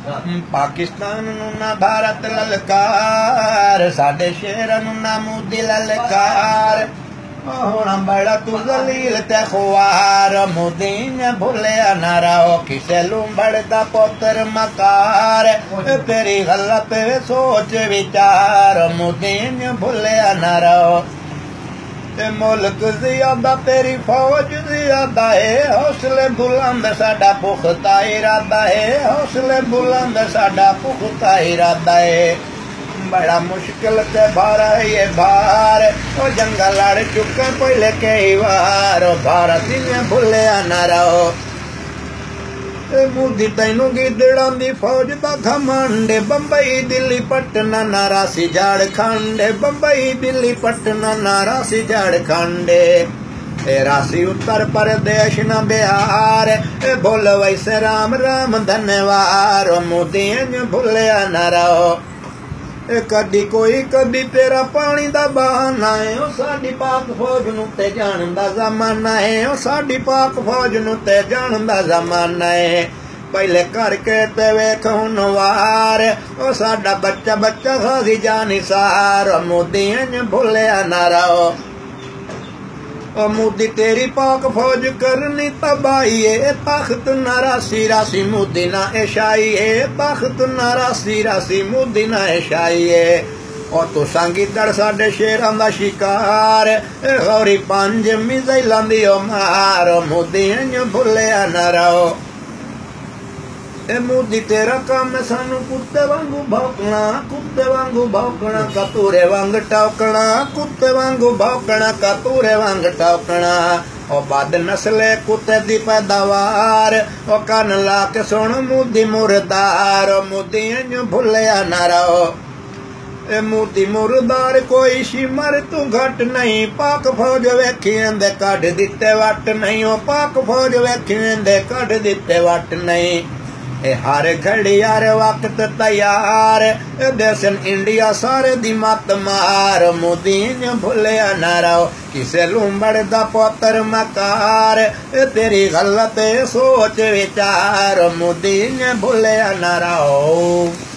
पाकिस्तान नूं ना भारत ललकार, साडे शेरां नूं ना मोदी ललकार। हुण बड़ा तू जलील ते खुआर, मोदी ने भुलिया ना रहो किसे लुंबड़ दा पुत्र मकार। तेरी गलत सोच विचार, मोदी ने भुलिया ना रहो। मुल्क ज़ियादा तेरी फौज ज़ियादा है, हौसले बुलंद साडा पुख्ता इरादा है, हौसले बुलंद साडा पुख्ता इरादा है। बड़ा मुश्किल से भारा है ये भार, ओ जंगल लड़ चुके पहले कई बार। भारत ने भुलिया ना रहो। मोदी तैनू गिदड़ां दी फौज दा घमंड, बंबई दिल्ली पटना नारासी झारखंड, बंबई दिल्ली पटना नारासी झारखंड। राशि उत्तर प्रदेश न बिहार, बोल वैसे राम राम धन्यवाद। मोदी ने भुलिया ना रहो। कदी कोई कदी तेरा पानी दा बहाना है, ओ साडी पाक फौज नूं ते जान दा जमाना है, ओ साडी पाक फौज नूं ते जान दा जमाना है। पहले करके ते वेख हुण वार, ओ साडा बच्चा बच्चा खासी जानी सार। मोदी ने भुलिया ना रहो। ओ मोदी तेरी पाक फौज करनी तबाही है, तख्त ना रासी रासी मोदी ना ऐशाई है, तख्त ना रासी रासी मोदी ना ऐशाई है। ओ तुसां गिद्दड़ साडे शेरां दा शिकार, गौरी पंज मिज़ाइलां दी ओ मार। मोदी ने भुलिया ना रहो। मोदी तेरा काम सानू कुत्ते वांगू भौंकना, कुत्ते वांगू भौंकना, कतूरे वांग टौकना, कुत्ते वांगू भौंकना, कतूरे वांग टौकना। ओ बद नस्ले कुत्ते दी पैदावार, ओ कन ला के सुन मोदी मुर्दार। मोदी ने भुलिया ना रहो। मोदी मुर्दार कोई शिमर तू घट नहीं, पाक फौज वेखिएंदे कढ दिते वट नहीं, ओ पाक फौज वेखिएंदे कढ दिते वट नहीं। हर घड़ी हर वक्त तैयार, देसन इंडिया सारे दी मत मार। मोदी ने भुलिया ना रहो किसे लुंबड़ दा पुत्र मकार। तेरी गलत सोच विचार, मोदी ने भुलिया ना रहो।